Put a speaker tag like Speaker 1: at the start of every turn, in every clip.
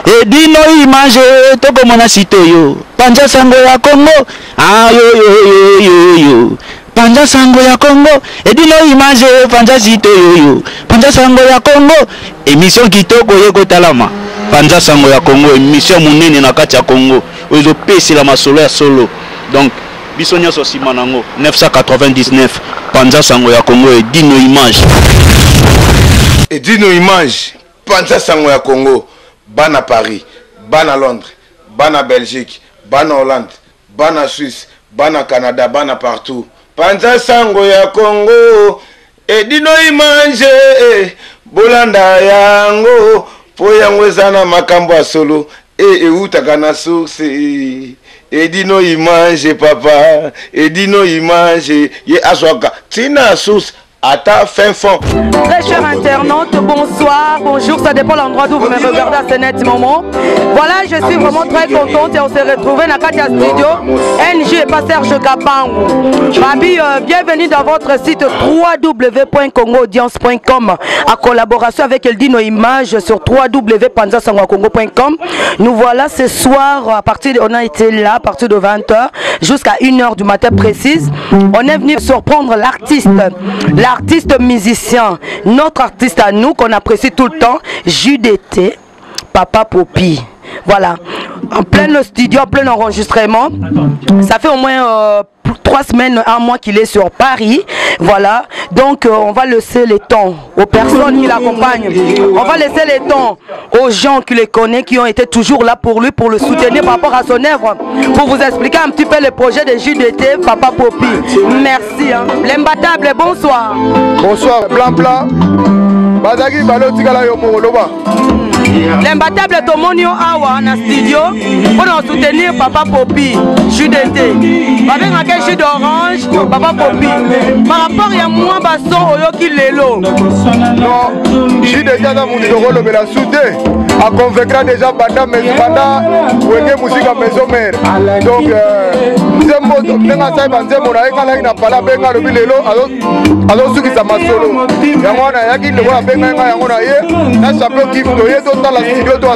Speaker 1: Edino image toko mona sitoyo Panja sango ya Congo yo Panja sango ya Congo Edino image Panja sitoyo Panja sango ya Congo émission kitoko yeko talama Panja sango ya Congo émission munene na kati ya Congo ozo pesi la masolo ya solo donc bisonya so simanango 999 Panja sango ya Congo Edino image
Speaker 2: Panja sango ya Congo Bana Paris, Bana Londres, Bana Belgique, Bana Hollande, Bana Suisse, Bana Canada, Bana partout. Panja sango ya Congo, Edino image, Bolanda yango, po yango ezana makambo ya solo, utaka na source. Edino image papa, Edino image, ye aswaka, tina source. À ta fin fond.
Speaker 3: Très chers internautes, bonsoir, bonjour, ça dépend de l'endroit d'où vous me regardez à ce net moment. Voilà, je suis vraiment très contente et on s'est retrouvé dans Katia Studio. NJ et pas Serge Gabang. Babi, bienvenue dans votre site www.congoaudience.com en collaboration avec Eldino Image sur www.panzasangoacongo.com. Nous voilà ce soir, on a été là à partir de 20h jusqu'à 1h du matin précise. On est venu surprendre l'artiste musicien, notre artiste à nous qu'on apprécie tout le temps, JDT, Papa Popi. Voilà, en plein studio, en plein enregistrement. Ça fait au moins 3 semaines, 1 mois qu'il est sur Paris. Voilà, donc on va laisser le temps aux personnes qui l'accompagnent. On va laisser le temps aux gens qui les connaissent, qui ont été toujours là pour lui, pour le soutenir par rapport à son œuvre. Pour vous expliquer un petit peu le projet de JDT, Papa Popi. Merci. Hein. L'imbattable, bonsoir.
Speaker 4: Bonsoir, blanc. Bazagi, balotikala yo moloba.
Speaker 3: L'imbattable Tomonio Awa na studio pour nous soutenir Papa Popi, JDT. Avec un jus d'orange, Papa Popi. Par rapport à moi, Basson, Oyoki Lelo.
Speaker 4: Non, JDT a mon idole, mais la soudé a convaincre déjà Banda, mais Banda, ou une musique à maison mère. Donc, Zembo, Nenga Saïba, Zembo, Naïka, n'a pas la benga, le Lelo, alors ceux qui sont ma solo. Yamona, Yaki, le roi benga, Yamona, na champion qui vous doyez. Dans la studio de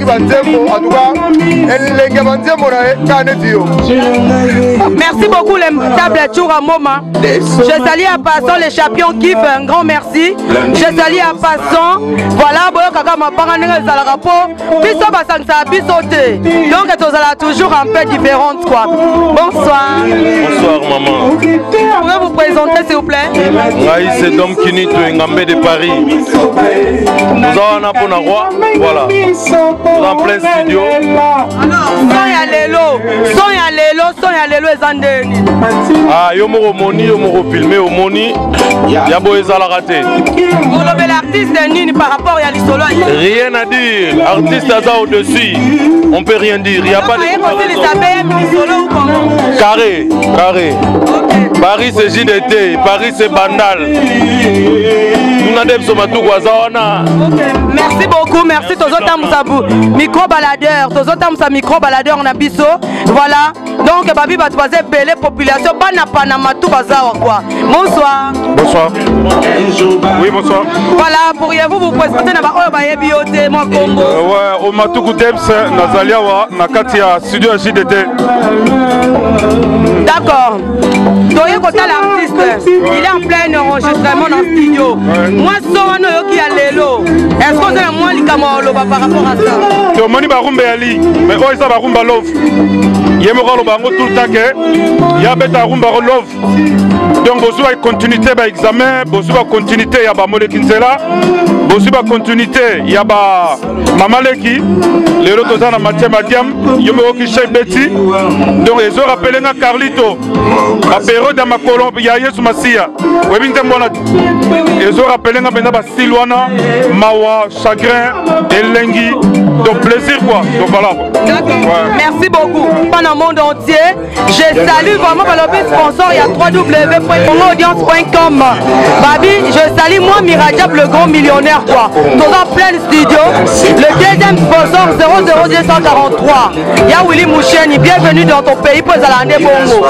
Speaker 3: merci beaucoup les tables Toura Moma. Je salue à passant les champions qui fait un grand merci. Je salue à passant. Voilà, Kaka m'a parlé de la rapport. Biso Basangsa bisoté. Donc tu as toujours un peu différente quoi. Bonsoir.
Speaker 5: Bonsoir maman.
Speaker 3: Pourriez vous présenter s'il vous plaît?
Speaker 5: Raïs c'est Dom Kinito Ngambé de Paris. Nous avons un bon roi. Voilà, en plein studio.
Speaker 3: Son ya lelo ezandeni.
Speaker 5: Ah, yo moko moni, yo moko filmé, yo moni. Yabo ezala raté.
Speaker 3: L'artiste nini par rapport à l'isolo.
Speaker 5: Rien à dire. Artiste aza au-dessus. On peut rien dire. Il y a pas de carré. Okay. Paris c'est JDT, Paris c'est Bandal.
Speaker 3: Merci beaucoup, merci micro baladeur on a biso. Voilà. Donc babi va passer belle population Panama tout bazar quoi. Bonsoir.
Speaker 5: Bonsoir. Oui, bonsoir.
Speaker 3: Voilà, pourriez-vous vous présenter na ba bioté mon Congo.
Speaker 5: Ouais, au Matuku Debs Nazaliawa na Katia studio JDT.
Speaker 3: D'accord. Donc l'artiste, il est en plein enregistrement dans le studio. Moi sono yoki ya lelo. Est-ce que c'est moi likamolo par rapport à ça?
Speaker 5: To moni ba rumba ali, mais oh ça ba rumba love. Yemo lo bango tout le temps que ya beta rumba love. Donc bosu ba continuité ba examen, bosu ba continuité ya ba molekinzela, bosu ba continuité ya ba mamaleki. Les autres dans la matière madiam, yomo ki chef beti. Donc ils ont rappelé na Carlito. La période de ma colombe, il y a Yesu Masia. Ils ont rappelé na bena ba Silwana, Mawa, Chagrin, Elengi. Donc plaisir quoi. Donc voilà.
Speaker 3: Ouais. Merci beaucoup. Pendant le monde entier, je salue vraiment le sponsor. Il y a www.congoaudience.com. Babi, je Azali, moi, Mirajab, le grand millionnaire, quoi. Dans un plein studio. Le deuxième sponsor, 00243. Ya Willy Moucheni, bienvenue dans ton pays pour Zalande Bongo.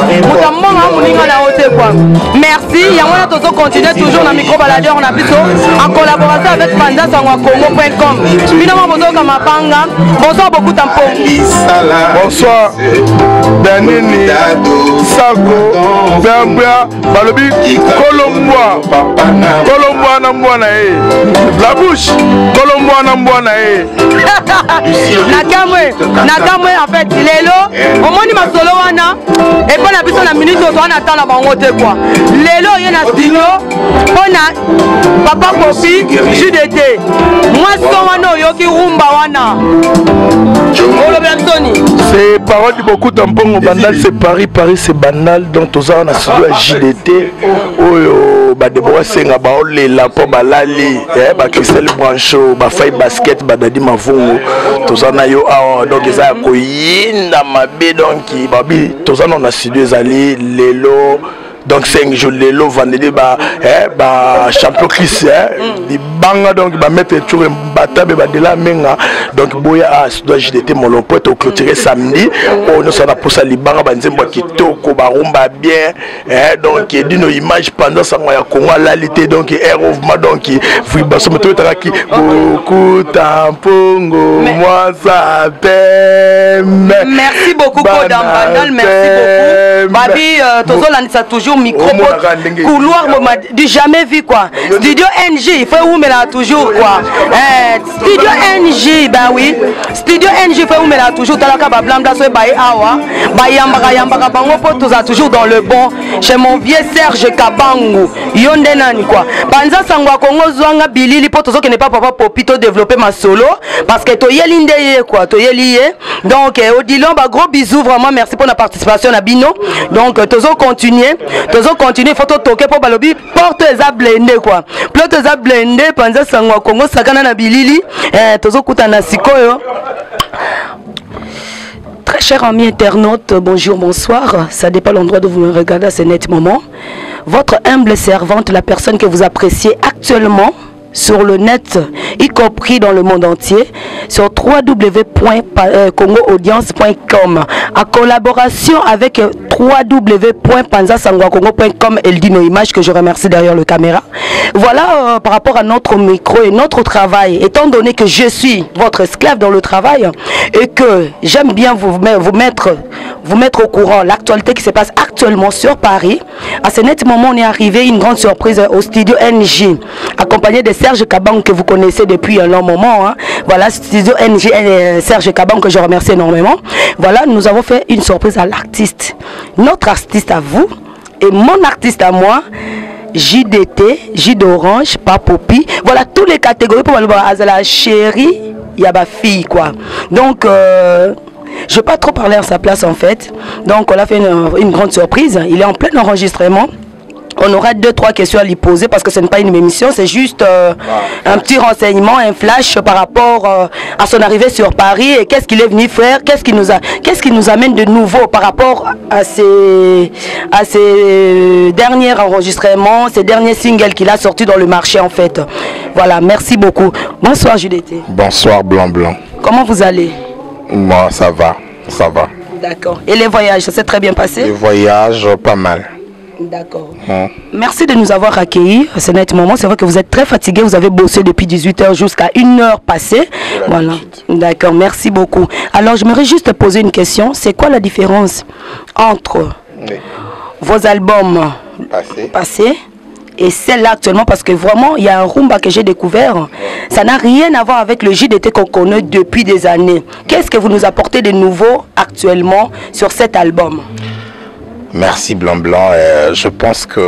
Speaker 3: Merci. Yamona Tozo continue toujours dans le micro-baladeur. On a plutôt en collaboration avec pandasangoakongo.com. Bonsoir beaucoup Tampon.
Speaker 4: Bonsoir Danini Sako Bambia Balobi Colomboa Namboana La bouche Colomboa Namboana
Speaker 3: Nakamwe en fait Lelo au moins ma solo wana et pas la personne la minute on attend la bangote quoi Lelo yena studio on a Papa Popi JDT moi so yoki rumba wana.
Speaker 4: C'est parole de beaucoup Tampon Bandal, c'est Paris c'est banal. Donc tous on a suivi à JDT. Oh bah Deborah Senga bah les la po balali bah Christelle Brancho bah Faye Basket bah Dadi Mavongo tous on a yo donc ils a koyinda mabe donc babi tous on a suivi ali lelo. Donc 5 jours de l'eau vendredi champion Chris di banga donc ba mettre toujours batabe ba de la menga donc boya doit JDT mon pote au clôturer samedi on nous a poussé li banga ba nzembo kitoko ba rumba bien donc dino image pendant ça ya Congo lalité donc mouvement donc vibration tout qui beaucoup tampongo moi ça t'aime.
Speaker 3: Merci beaucoup Kodam Bandal, merci beaucoup babi tozo landisa toujours micro couloir du jamais vu quoi. Studio NJ il faut où mais là toujours quoi. Studio NJ bah oui Studio NJ il faut où mais là toujours talaka ba blanda so ba awa ba yambaka bango po tous toujours dans le bon chez mon vieux Serge Kabangu yonde nani quoi. Banza sangwa Kongo zwanga bilili po tozo que n'est pas Papa Popito développer ma solo parce que to yeli ndeye quoi to yeli donc Odilon ba gros bisous vraiment merci pour la participation à Bino donc tozo continuer photo toquer pour balobi porte eza blendé quoi porte eza blendé panza sangwa Kongo sakana na bilili tozo kutana sikoyo. Très chers amis internautes, bonjour, bonsoir. Ça dépend de l'endroit où vous me regardez à ce net moment. Votre humble servante, la personne que vous appréciez actuellement sur le net, y compris dans le monde entier, sur www.congoaudience.com, en collaboration avec www.panzasangwakongo.com, Eldino Image, que je remercie derrière le caméra. Voilà par rapport à notre micro et notre travail, étant donné que je suis votre esclave dans le travail et que j'aime bien vous mettre au courant l'actualité qui se passe actuellement sur Paris. À ce net moment, on est arrivé une grande surprise au studio NJ, accompagné de Serge Kabang que vous connaissez depuis un long moment. Voilà, studio NJ et Serge Kabang que je remercie énormément. Voilà, nous avons fait une surprise à l'artiste. Notre artiste à vous et mon artiste à moi. JDT, J d'Orange, Papopi, voilà toutes les catégories pour la chérie, il y a ma fille quoi. Donc je ne vais pas trop parler à sa place en fait. Donc on a fait une grande surprise. Il est en plein enregistrement. On aura 2-3 questions à lui poser parce que ce n'est pas une émission, c'est juste un petit renseignement, un flash par rapport à son arrivée sur Paris et qu'est-ce qu'il est venu faire, qu'est-ce qui nous amène de nouveau par rapport à ces derniers enregistrements, ces derniers singles qu'il a sortis dans le marché en fait. Voilà, merci beaucoup. Bonsoir JDT.
Speaker 2: Bonsoir Blanc Blanc.
Speaker 3: Comment vous allez?
Speaker 2: Moi ça va.
Speaker 3: D'accord. Et les voyages, ça s'est très bien passé?
Speaker 2: Les voyages, pas mal.
Speaker 3: D'accord. Merci de nous avoir accueillis à ce net moment. C'est vrai que vous êtes très fatigué. Vous avez bossé depuis 18 h jusqu'à 1 heure passée. Voilà. D'accord. Merci beaucoup. Alors, j'aimerais juste poser une question. C'est quoi la différence entre vos albums passés et celle-là actuellement? Parce que vraiment, il y a un rumba que j'ai découvert. Ça n'a rien à voir avec le JDT qu'on connaît depuis des années. Qu'est-ce que vous nous apportez de nouveau actuellement sur cet album?
Speaker 2: Merci Blanc Blanc. Je pense que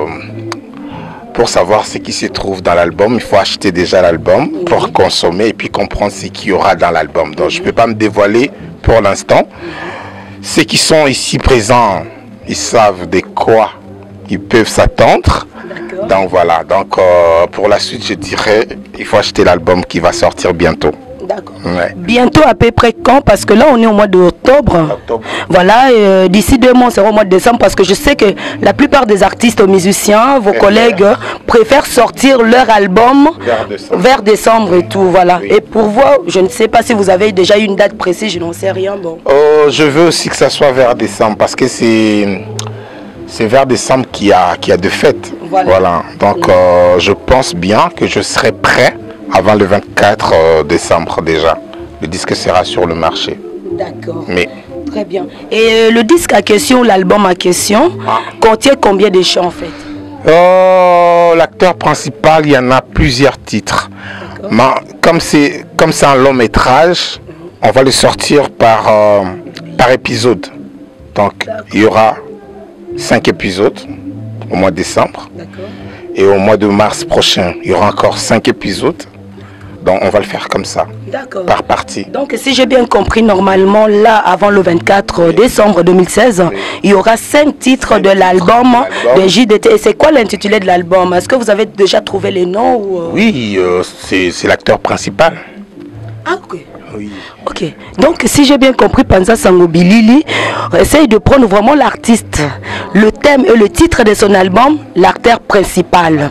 Speaker 2: pour savoir ce qui se trouve dans l'album, il faut acheter déjà l'album pour consommer et puis comprendre ce qu'il y aura dans l'album. Donc je ne peux pas me dévoiler pour l'instant. Ceux qui sont ici présents, ils savent de quoi ils peuvent s'attendre. Donc voilà, donc pour la suite je dirais, il faut acheter l'album qui va sortir bientôt.
Speaker 3: D'accord.
Speaker 6: Ouais.
Speaker 3: Bientôt à peu près quand? Parce que là on est au mois d'octobre. Voilà, d'ici 2 mois on sera au mois de décembre parce que je sais que la plupart des artistes, musiciens, vos collègues préfèrent sortir leur album vers décembre et tout. Voilà. Oui. Et pour vous, je ne sais pas si vous avez déjà une date précise, je n'en sais rien. Bon.
Speaker 6: Je veux aussi que ça soit vers décembre parce que c'est vers décembre qu'il y a de fêtes. Voilà. Donc je pense bien que je serai prêt avant le 24 décembre déjà. Le disque sera sur le marché.
Speaker 3: D'accord.
Speaker 6: Mais...
Speaker 3: Très bien. Et le disque à question, l'album à question, contient combien de chants en fait?
Speaker 6: L'acteur principal, il y en a plusieurs titres. Mais comme c'est un long métrage, on va le sortir par épisode. Donc il y aura 5 épisodes au mois de décembre. Et au mois de mars prochain, il y aura encore 5 épisodes. Donc on va le faire comme ça, par partie.
Speaker 3: Donc si j'ai bien compris, normalement là, avant le 24 décembre 2016, il y aura 5 titres de l'album de JDT. Et c'est quoi l'intitulé de l'album? Est-ce que vous avez déjà trouvé les noms ou
Speaker 6: Oui, c'est l'acteur principal.
Speaker 3: Ah ok. Oui. Ok, donc si j'ai bien compris, Panza Sango Bilili essaye de prendre vraiment l'artiste, le thème et le titre de son album, l'acteur principal.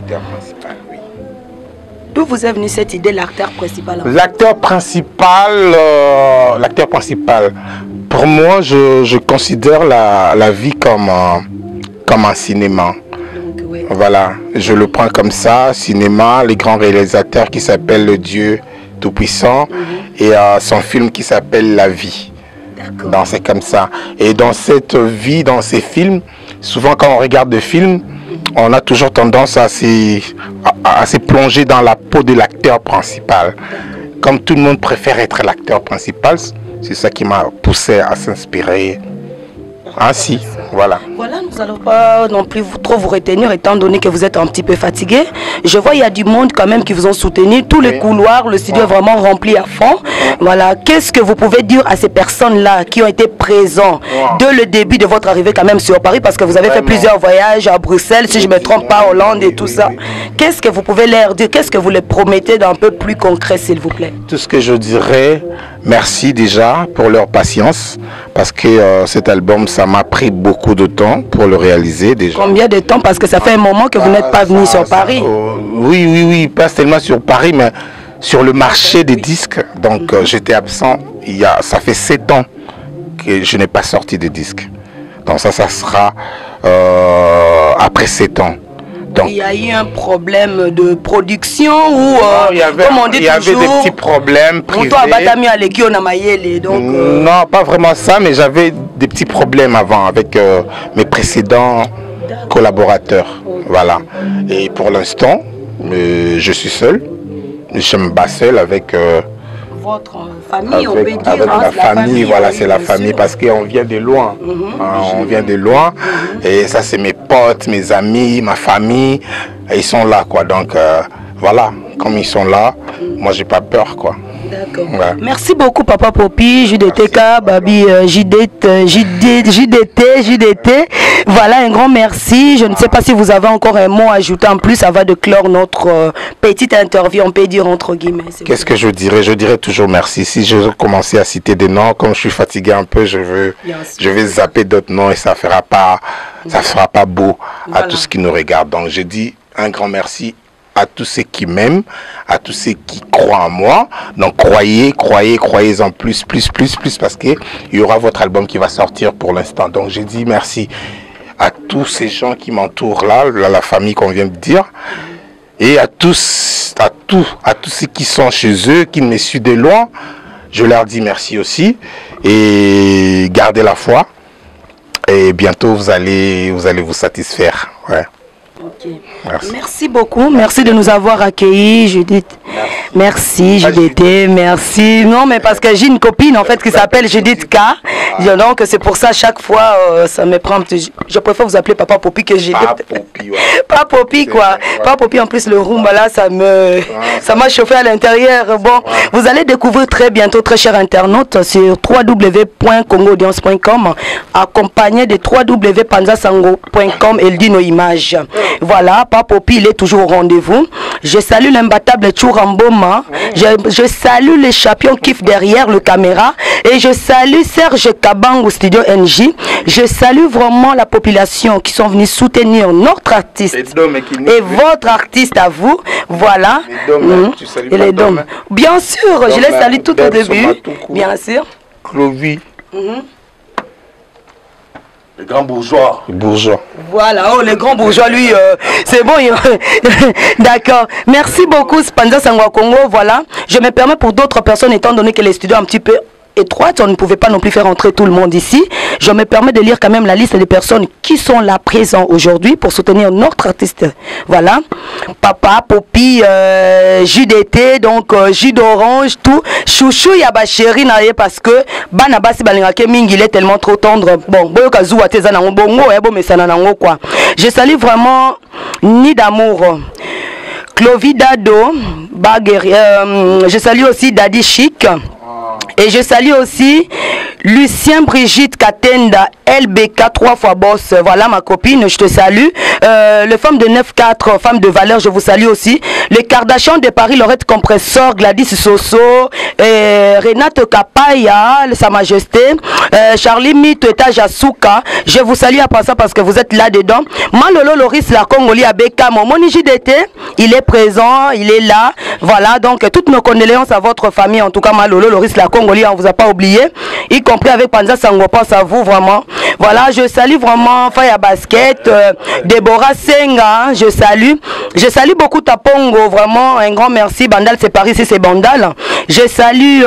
Speaker 3: D'où vous est venue cette idée, l'acteur principal?
Speaker 6: L'acteur principal, pour moi, je considère la vie comme un cinéma. Donc, oui. Voilà, je le prends comme ça, cinéma, les grands réalisateurs qui s'appellent le Dieu Tout-Puissant et son film qui s'appelle La Vie. Donc c'est comme ça. Et dans cette vie, dans ces films, souvent quand on regarde des films, on a toujours tendance à se plonger dans la peau de l'acteur principal. Comme tout le monde préfère être l'acteur principal, c'est ça qui m'a poussé à s'inspirer ainsi. Voilà.
Speaker 3: Voilà, nous n'allons pas non plus trop vous retenir étant donné que vous êtes un petit peu fatigué. Je vois il y a du monde quand même qui vous ont soutenu. Tous les couloirs, le studio est vraiment rempli à fond. Voilà, qu'est-ce que vous pouvez dire à ces personnes-là qui ont été présents dès le début de votre arrivée quand même sur Paris, parce que vous avez fait plusieurs voyages à Bruxelles, si je ne me trompe pas, Hollande et tout ça. Qu'est-ce que vous pouvez leur dire? Qu'est-ce que vous les promettez d'un peu plus concret, s'il vous plaît?
Speaker 6: Tout ce que je dirais, merci déjà pour leur patience, parce que cet album, ça m'a pris beaucoup de temps pour le réaliser déjà.
Speaker 3: Combien de temps? Parce que ça fait un moment que vous n'êtes pas venu sur Paris.
Speaker 6: Oui, pas seulement sur Paris, mais sur le marché des disques. Donc j'étais absent, ça fait 7 ans que je n'ai pas sorti de disques. Donc ça sera après 7 ans. Donc, il
Speaker 3: y a eu un problème de production ou
Speaker 6: comme on dit il y avait des petits problèmes privés. Non, pas vraiment ça, mais j'avais des petits problèmes avant avec mes précédents collaborateurs. Voilà. Et pour l'instant, je suis seul. Je me bats seul avec
Speaker 3: votre famille, on peut dire.
Speaker 6: Avec la famille, voilà, c'est la famille parce qu'on vient de loin. On vient de loin. Et ça, c'est mes potes, mes amis, ma famille. Et ils sont là, quoi. Donc, voilà, comme ils sont là, moi, j'ai pas peur, quoi.
Speaker 3: D'accord. Ouais. Merci beaucoup, Papa Popi, JDTK, Babi, JDT. Voilà, un grand merci. Je ne sais pas si vous avez encore un mot à ajouter en plus. Ça va de clore notre petite interview, on peut dire entre guillemets.
Speaker 6: Qu'est-ce que je dirais? Je dirais toujours merci. Si je commençais à citer des noms, comme je suis fatigué un peu, je vais zapper d'autres noms et ça fera pas beau à tous ceux qui nous regardent. Donc, je dis un grand merci à tous ceux qui m'aiment, à tous ceux qui croient en moi. Donc croyez en plus, parce qu'il y aura votre album qui va sortir pour l'instant. Donc je dis merci à tous ces gens qui m'entourent là, la famille qu'on vient de dire, et à tous ceux qui sont chez eux, qui me suivent de loin. Je leur dis merci aussi et gardez la foi. Et bientôt vous allez vous satisfaire. Ouais.
Speaker 3: Okay. Merci beaucoup, merci de nous avoir accueillis, Judith. Merci JDT, merci. Non, mais parce que j'ai une copine en fait qui s'appelle Judith K. Donc c'est pour ça chaque fois ça me prend. Je préfère vous appeler Papa Popi que Judith. Papa Popi quoi. Papa Popi en plus le rumba là ça m'a chauffé à l'intérieur. Bon, vous allez découvrir très bientôt, très chers internautes, sur www.congoaudience.com accompagné de www.panzasango.com et le dit nos images. Voilà, Papa Popi il est toujours au rendez-vous. Je salue l'imbattable Chouramboma. Je salue les champions Kif derrière le caméra. Et je salue Serge Kabang au studio NJ. Je salue vraiment la population qui sont venus soutenir notre artiste. Et votre artiste à vous. Voilà. Et les dômes. Bien sûr, je les salue tout au début. Bien sûr.
Speaker 6: Clovis. Le grand bourgeois.
Speaker 3: Voilà, oh, le grand bourgeois, lui, c'est bon. D'accord. Merci beaucoup, Panza Sangwa Congo. Voilà. Je me permets pour d'autres personnes, étant donné que les studios un petit peu étroite, on ne pouvait pas non plus faire entrer tout le monde ici. Je me permets de lire quand même la liste des personnes qui sont là présents aujourd'hui pour soutenir notre artiste. Voilà. Papa, Popi, jus d'été, donc jus d'orange, tout. Chouchou Yaba chéri naye parce que Banabasi Balingake Ming il est tellement trop tendre. Bon, Boyokazu Ateza Nango Bongo, mais ça nango quoi. Je salue vraiment Ni d'amour. Clovis Dado, je salue aussi Daddy Chic. Et je salue aussi Lucien Brigitte Katenda, LBK 3 fois boss. Voilà ma copine, je te salue. Les femmes de 9-4, femmes de valeur, je vous salue aussi. Les Kardashians de Paris, Laurette Compressor, Gladys Soso, Renate Kapaya, Sa Majesté, Charlie Mito, Etage Asuka. Je vous salue après ça parce que vous êtes là-dedans. Malolo Loris, la Congoli Abeka, Moni JDT, il est présent, il est là. Voilà, donc toutes nos condoléances à votre famille. En tout cas, Malolo Loris, la Congoli, on vous a pas oublié. Y compris avec Panza Sangwa, pense à vous vraiment. Voilà, je salue vraiment Faya Basket, Déborah Senga, je salue beaucoup Tapongo, vraiment un grand merci. Bandal, c'est Paris, c'est Bandal. Je salue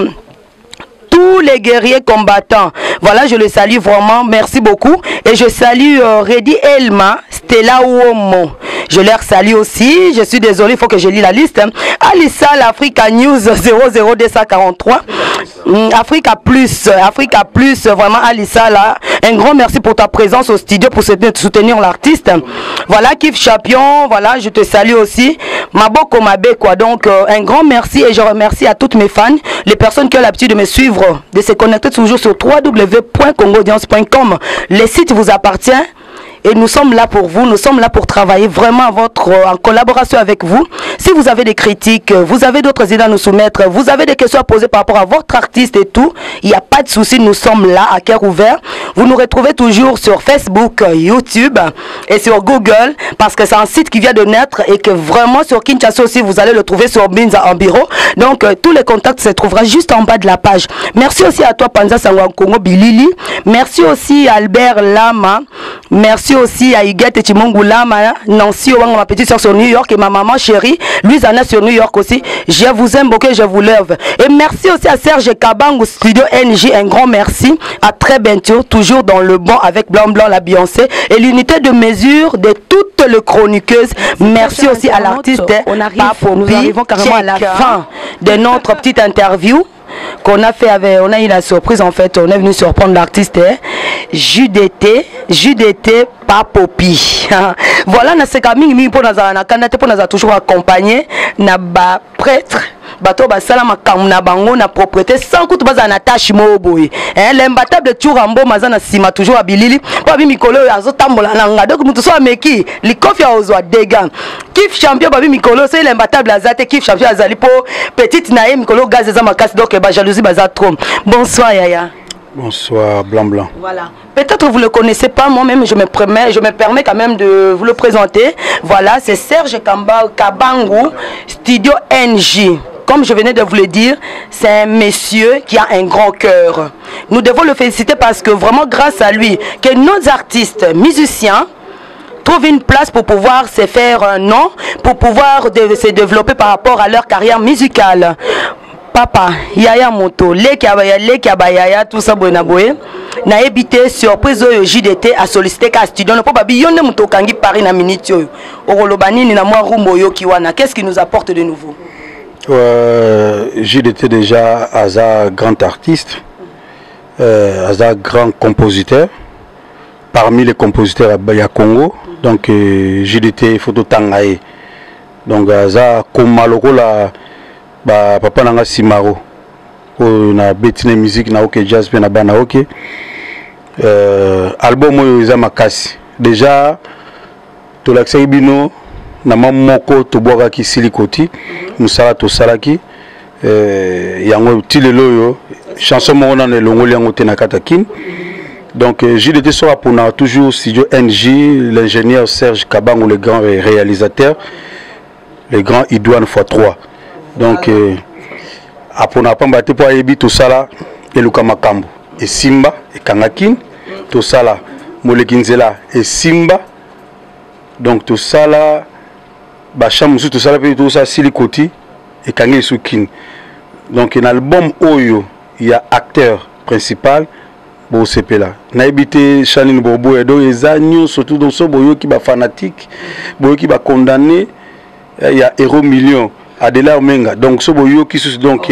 Speaker 3: tous les guerriers combattants. Voilà, je les salue vraiment, merci beaucoup. Et je salue Reddy Elma, Stella Uomo. Je les salue aussi. Je suis désolé, il faut que je lis la liste. Alissa, l'Africa News 00243. Africa Plus, vraiment Alissa, là. Un grand merci pour ta présence au studio pour soutenir l'artiste. Voilà, Kif Champion, voilà, je te salue aussi. Maboko Mabe, quoi. Donc, un grand merci et je remercie à toutes mes fans, les personnes qui ont l'habitude de me suivre, de se connecter toujours sur www.congaudience.com. Le site vous appartient. Et nous sommes là pour vous, nous sommes là pour travailler vraiment en collaboration avec vous. Si vous avez des critiques, vous avez d'autres idées à nous soumettre, vous avez des questions à poser par rapport à votre artiste et tout, il n'y a pas de souci, nous sommes là à cœur ouvert. Vous nous retrouvez toujours sur Facebook, YouTube et sur Google parce que c'est un site qui vient de naître et que vraiment sur Kinshasa aussi, vous allez le trouver sur Binza en bureau. Donc tous les contacts se trouveront juste en bas de la page. Merci aussi à toi Panza Sangwa Congo Bilili. Merci aussi à Albert Lama. Merci aussi à Huguette Chimongu Lama, Nancy Owang, ma petite soeur sur New York et ma maman chérie, Louise Anna sur New York aussi. Je vous aime beaucoup, je vous lève. Et merci aussi à Serge Kabang au studio NJ, un grand merci. À très bientôt, toujours dans le bon avec Blanc Blanc, la Beyoncé et l'unité de mesure de toutes les chroniqueuses. Merci aussi à l'artiste Papopi. Nous arrivons carrément à la fin de notre petite interview qu'on a fait avec, on a eu la surprise en fait, on est venu surprendre l'artiste jus d'été Papopi. Voilà, na seka mingi pour na kandate pour na toujours accompagné na ba prêtre bato basala makambo na bango na propriété sans coup baza na tâche moboye l'imbattable de Tourambo mazana sima toujours abilili babi mikolo azotambola na nga donc mutu so ameki likofi ozwa dégâts Kif Champion babi mikolo c'est l'imbattable azate Kif Champion azali po petite nae mikolo gaz za makasi donc ba jalousie baza trop. Bonsoir Yaya.
Speaker 5: Bonsoir Blanc Blanc.
Speaker 3: Voilà. Peut-être vous ne le connaissez pas, moi-même je me permets quand même de vous le présenter. Voilà, c'est Serge Kabangu, Studio NJ. Comme je venais de vous le dire, c'est un monsieur qui a un grand cœur. Nous devons le féliciter parce que vraiment grâce à lui, que nos artistes, musiciens, trouvent une place pour pouvoir se faire un nom, pour pouvoir se développer par rapport à leur carrière musicale. Papa, Yaya Moto, Leki Abaya, tout ça, Boenaboe, n'a évité surprise au JDT à solliciter qu'à studio. Pas babi, yonne Moto Kangi Paris na minute yo. Orolobani ni na moi Rumboyo Kiwana. Qu'est-ce qui nous apporte de nouveau?
Speaker 5: JDT déjà Aza grand artiste, Aza grand compositeur. Parmi les compositeurs à Congo, donc JDT Photo Tangaye. Donc Aza Komaloko la. Bah papa nanga Simaro na betine musique na ok jazz pe na bana ok album oyo eza makasi déjà to l'accès bino
Speaker 7: na mamoko to boaka ki silikoti musala to salaki yango tilelo yo chanson mo na elongoli yango te na katakin. Donc JDT sera pour toujours studio NJ, l'ingénieur Serge Kabango, le grand réalisateur, le grand Idouane x3. Donc apona pamba te po ayebi tout ça là et Luka Makambo et Simba et Kangakin tout ça là Molekinzela et Simba. Donc tout ça là bacham tout ça là tout ça Silikoti et Kangé Sukin. Donc un album Oyo, il y a acteur principal bon c'est là. Na habité Chanine Bobo et do ezanyo surtout dans ce boyo qui ba fanatique, boyo qui ba condamné, il y a héros million Adela Omenga. Donc ce boyo qui se donc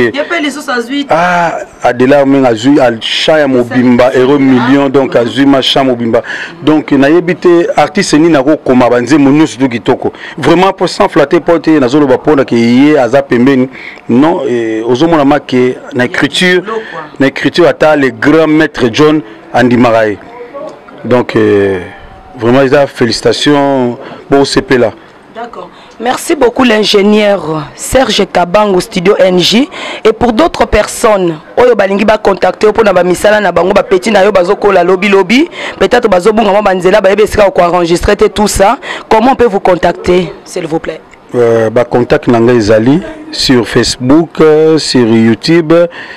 Speaker 7: Adela Omenga azui al chaya mobimba héros million donc azui machin mobimba. Donc na habité artiste ni na ko koma banze monu surtout kitoko. Vraiment pour sans flatter porte na zolo ba ponda ke yé aza pembeni. Non ozomona make na écriture ata le grand maître John Andy Marae. Donc vraiment ils a félicitations pour CP là.
Speaker 3: D'accord. Merci beaucoup l'ingénieur Serge Kabango Studio NJ. Et pour d'autres personnes, oyo balingi ba contacter pour na ba misala na bango ba petit na yo bazoko la lobby peut-être bazobunga mo banzela ba yebesika ko enregistrer tout ça. Comment on peut vous contacter s'il vous plaît?
Speaker 7: Ba contact nanga ezali sur Facebook, sur YouTube.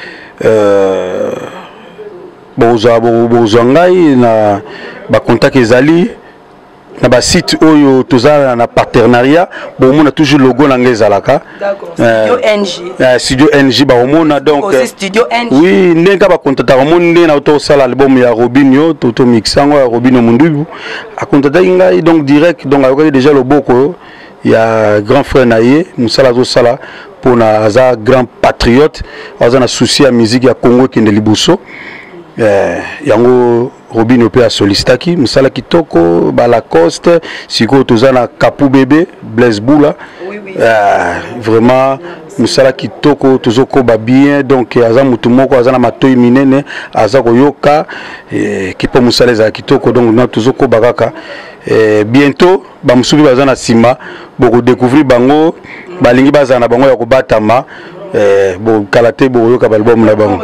Speaker 7: Bozangai na ba contact ezali na ba site oyo tozala na partenariat bon on a toujours logo na ngezalaka.
Speaker 3: D'accord. Studio NJ.
Speaker 7: Studio NJ ba omona donc
Speaker 3: Studio NJ.
Speaker 7: oui ndenga ba contacta omona na to sala album ya Robinho toto mixango ya Robinho Mundubu a contacta ngai donc direct donc a déjà le boko il y a grand frère naie musala zo sala pour na aza grand patriote aza na souci à musique ya Congo qui liboso yango Robinho pe a solistaki musala kitoko ba Lacoste siko tozana Kapu bébé Blaise Boula vraiment musala kitoko tozoko ba bien donc aza mutu moko aza na matoi minene aza koyoka kipo musala za kitoko donc na tozoko bakaka bientôt ba musubi baza na sima boko découvrir bango balingi baza na bango ya kobatama. Bon, Kalaté, album là-bas.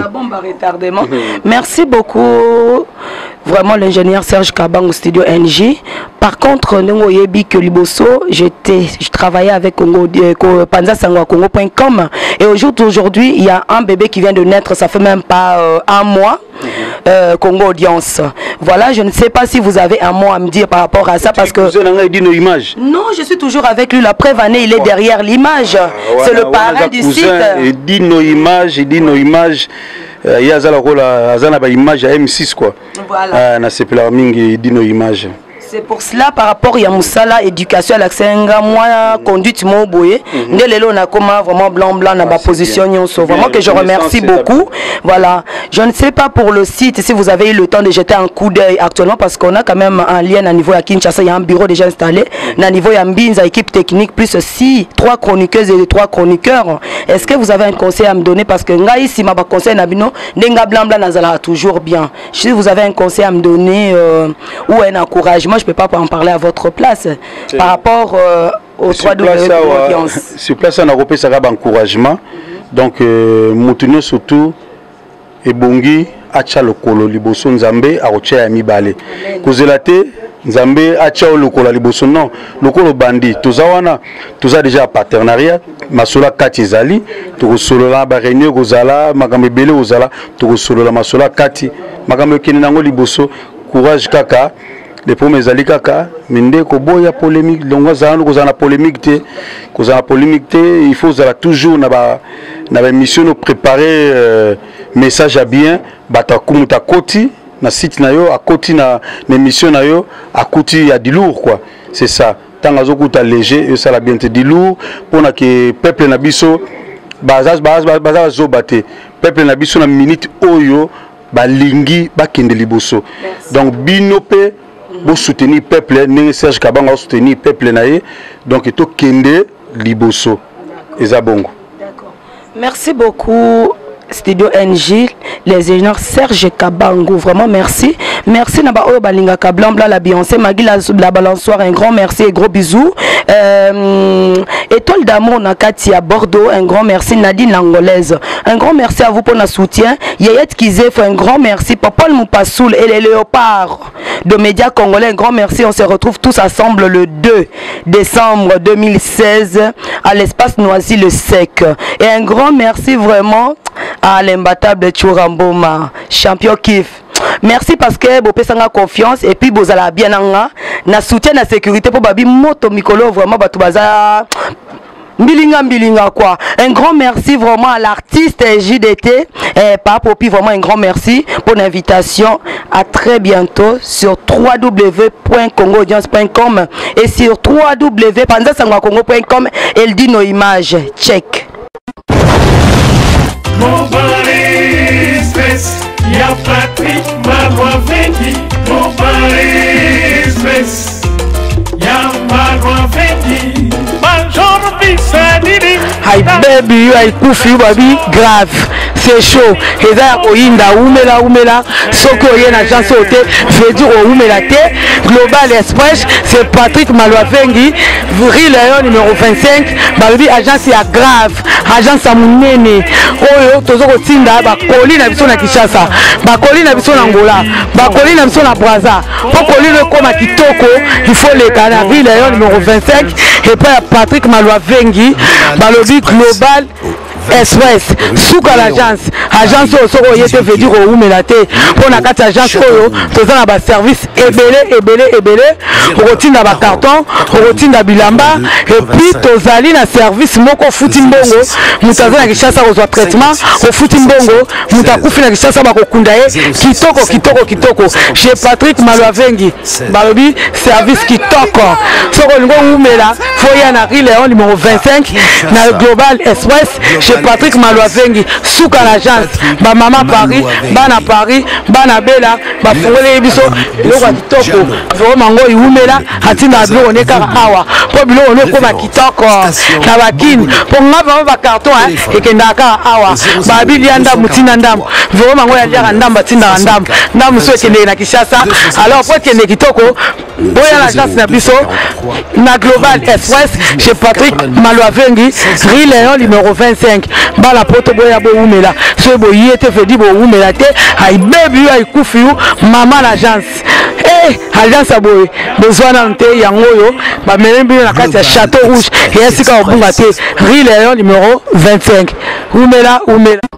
Speaker 3: Merci beaucoup, vraiment l'ingénieur Serge Kabango Studio NJ. Par contre, nous yebi que Liboso, je travaillais avec panzasangoakongo.com et aujourd'hui, il y a un bébé qui vient de naître, ça fait même pas un mois. Congo Audience. Voilà, je ne sais pas si vous avez un mot à me dire par rapport à ça parce que non, je suis toujours avec lui. La preuve année, il est derrière l'image. C'est le parrain du site.
Speaker 7: Il dit nos images, il dit nos images. Il y a une image à M6 quoi.
Speaker 3: Voilà.
Speaker 7: Il dit nos images.
Speaker 3: C'est pour cela, par rapport à Moussala, éducation à l'accent, moi, conduite, moi, boye, on a comment vraiment blanc dans ma position, vraiment que je remercie beaucoup. Voilà. Je ne sais pas pour le site, si vous avez eu le temps de jeter un coup d'œil actuellement, parce qu'on a quand même un lien à niveau à Kinshasa, il y a un bureau déjà installé, à niveau à Mbinza, équipe technique, plus 3 chroniqueuses et 3 chroniqueurs. Est-ce que vous avez un conseil à me donner? Parce que nga ici, ma conseil nabino, nenga blanc nazala toujours bien. Si vous avez un conseil à me donner, ou un encouragement, je ne peux pas en parler à votre place par rapport aux 3 audiences.
Speaker 7: Sur place, on a repéré ça encouragement. Donc, Moutounio surtout, et Bongi, Acha Lokolo, Liboso Nzambe, Arocha Amibale. Kozelate, Nzambe, Acha Lokolo, Liboso, non, Lokolo Bandi. Tout ça déjà partenariat. Masola Kati Zali, Togosolola, Barenio, Gozala, Magambele, Gozala, Togosolola, Masola Kati, Magambe Keninango, Liboso, courage Kaka. Les premiers alliés kaka, minde kobo ya polémique, donc on a polémique il faut toujours na mission préparer message à bien, bata kumuta koti na site na yo, à koti na émission na yo, à koti ya di lourd quoi. C'est ça. Tant azo kuta léger, ça la bien te di lourd pour na que peuple na biso bazaz zo baté. Peuple na biso na minute oyo balingi bakende liboso. Donc binope pour soutenir le peuple, Serge Kabango soutenir le peuple, donc il faut kende liboso. D'accord.
Speaker 3: Merci beaucoup Studio NJ, les ingénieurs Serge Kabango, vraiment merci. Merci Naba Oyo Balingaka Blanc Blanc, la Beyoncé, Magui la balançoire, un grand merci et gros bisous. Étoile d'amour Nakati à Bordeaux, un grand merci. Nadine l'Angolaise, un grand merci à vous pour notre soutien. Yayet Kizef, un grand merci. Papa Moupassoul et les léopards de Médias Congolais, un grand merci. On se retrouve tous ensemble le 2 décembre 2016 à l'espace Noisy le Sec. Et un grand merci vraiment à l'imbattable Churamboma, champion kiff. Merci parce que vous avez confiance et puis vous allez bien na soutien la sécurité pour babi moto mikolo vraiment batu baza Mbilinga quoi. Un grand merci vraiment à l'artiste JDT et Papa Popi, vraiment un grand merci pour l'invitation. À très bientôt sur www.congoaudience.com et sur www.panzasangoacongo.com. Elle dit nos images. Check.
Speaker 8: Mon mari stress, y'a Patrick Marois Vengi. Mon mari stress, y'a Marois Vengi. Major Bissadiri.
Speaker 3: Hi baby, you are kufi baby grave. C'est chaud. Et ça oyinda umela. Soko yen agence hote, veut dire umela te. Global Express, c'est Patrick Marois Vengi. Vril numéro 25. Baby agence ya grave. Agence à Mounene. Oyo tozoko tinda ba koli na biso na Kinshasa. Ba koli na biso na Angola. Ba koli na biso na Brazza. Pour koli le koma kitoko, il faut les canards. Vril numéro 25 et pas Patrick Marois Vengi. Balobi Global Express souka l'agence soko yete veut dire ou melate pour na kati agence oyo tozana ba service ebele rotina ba carton rotina bilamba et puis tozali na service moko futi mbongo mutazana Kinshasa kozwa traitement au futi mbongo mutakufi na Kinshasa bakokunda ye kitoko chez Patrick Marois Vengi balobi service kitoko soko lingo umela foya na Léon numéro 25 na Global Express chez Patrick Marois Vengi souka l'agence ba mama Paris bana bela ba fongole biso loko kitoko vraiment ngo iumela hatina bilo oneka awa po bilo oneko ba kitoko na bakini po ngaba ba carton ekendaka awa ba bilianda mutina ndam vraiment ngo ya ndamba tinda ndam so ekende na Kinshasa alors po ekende kitoko boya l'agence na biso na Global Express chez Patrick Marois Vengi Léon numéro 25 bala poto boya bo umela so bo yete fedi bo umela te ay baby ay kufi mama l'agence agence aboye besoin nante yangoyo ba melembi na kati ya Château Rouge et ainsi ka obunga te Léon numéro 25 umela